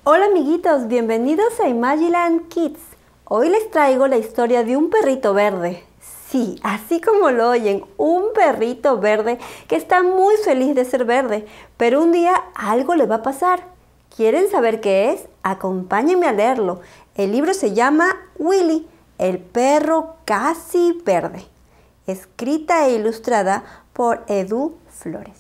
Hola amiguitos, bienvenidos a Imagiland Kids. Hoy les traigo la historia de un perrito verde. Sí, así como lo oyen, un perrito verde que está muy feliz de ser verde, pero un día algo le va a pasar. ¿Quieren saber qué es? Acompáñenme a leerlo. El libro se llama Willy, el perro casi verde. Escrita e ilustrada por Edu Flores.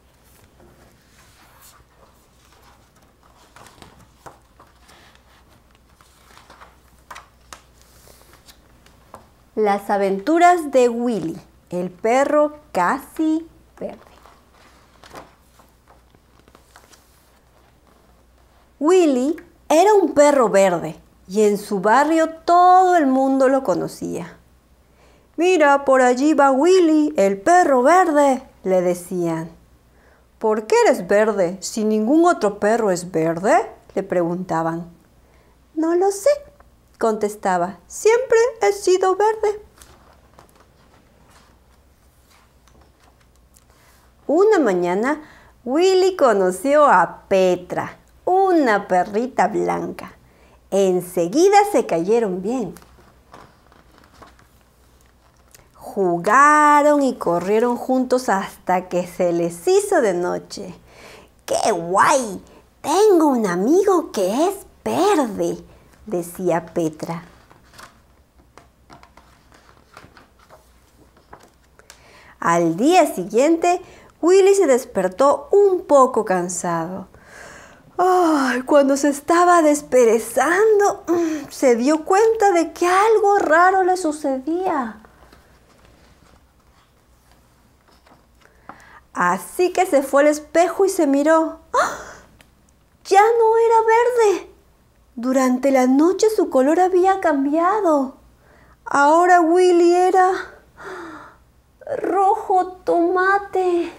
Las aventuras de Willy, el perro casi verde. Willy era un perro verde y en su barrio todo el mundo lo conocía. «Mira, por allí va Willy, el perro verde», le decían. «¿Por qué eres verde si ningún otro perro es verde?», le preguntaban. «No lo sé», contestaba, «siempre he sido verde». Una mañana, Willy conoció a Petra, una perrita blanca. Enseguida se cayeron bien. Jugaron y corrieron juntos hasta que se les hizo de noche. ¡Qué guay! Tengo un amigo que es verde, decía Petra. Al día siguiente, Willy se despertó un poco cansado. ¡Ay! Cuando se estaba desperezando, se dio cuenta de que algo raro le sucedía. Así que se fue al espejo y se miró. ¡Ah! Ya no era verde. Durante la noche su color había cambiado. Ahora Willy era rojo tomate.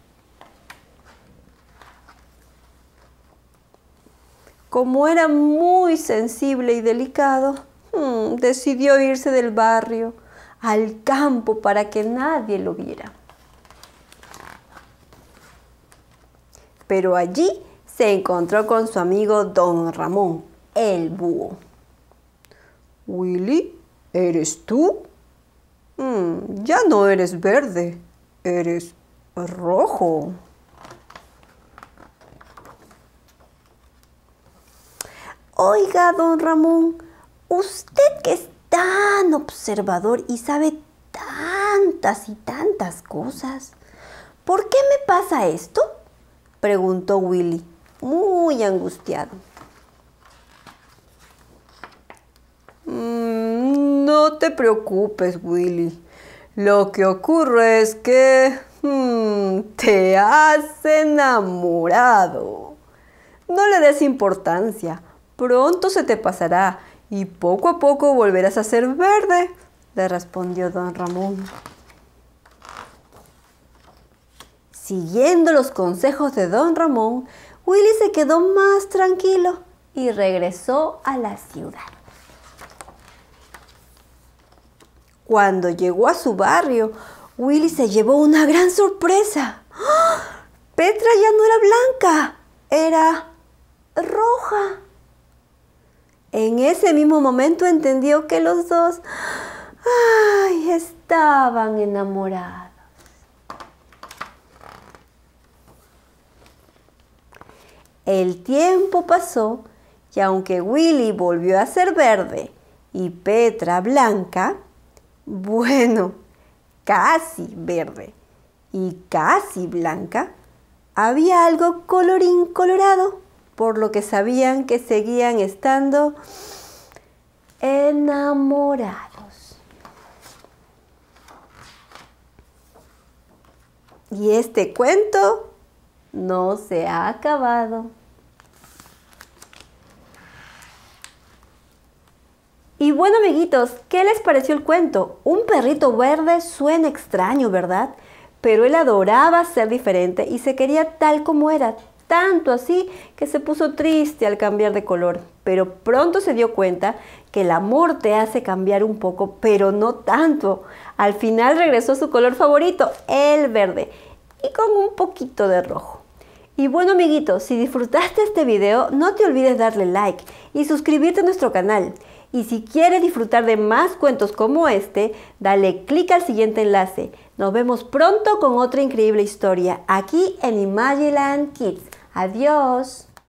Como era muy sensible y delicado, decidió irse del barrio al campo para que nadie lo viera. Pero allí se encontró con su amigo Don Ramón, el búho. «Willy, ¿eres tú? Ya no eres verde, eres rojo». «Oiga, don Ramón, usted que es tan observador y sabe tantas y tantas cosas, ¿por qué me pasa esto?», preguntó Willy, muy angustiado. «No te preocupes, Willy. Lo que ocurre es que te has enamorado. No le des importancia. Pronto se te pasará y poco a poco volverás a ser verde», le respondió don Ramón. Siguiendo los consejos de don Ramón, Willy se quedó más tranquilo y regresó a la ciudad. Cuando llegó a su barrio, Willy se llevó una gran sorpresa. ¡Oh! Petra ya no era blanca, era roja. En ese mismo momento entendió que los dos estaban enamorados. El tiempo pasó y aunque Willy volvió a ser verde y Petra blanca, bueno, casi verde y casi blanca, había algo colorín colorado, por lo que sabían que seguían estando enamorados. Y este cuento no se ha acabado. Y bueno, amiguitos, ¿qué les pareció el cuento? Un perrito verde suena extraño, ¿verdad? Pero él adoraba ser diferente y se quería tal como era, tanto así que se puso triste al cambiar de color. Pero pronto se dio cuenta que el amor te hace cambiar un poco, pero no tanto. Al final regresó a su color favorito, el verde, y con un poquito de rojo. Y bueno amiguitos, si disfrutaste este video, no te olvides darle like y suscribirte a nuestro canal. Y si quieres disfrutar de más cuentos como este, dale clic al siguiente enlace. Nos vemos pronto con otra increíble historia aquí en Imagineland Kids. Adiós.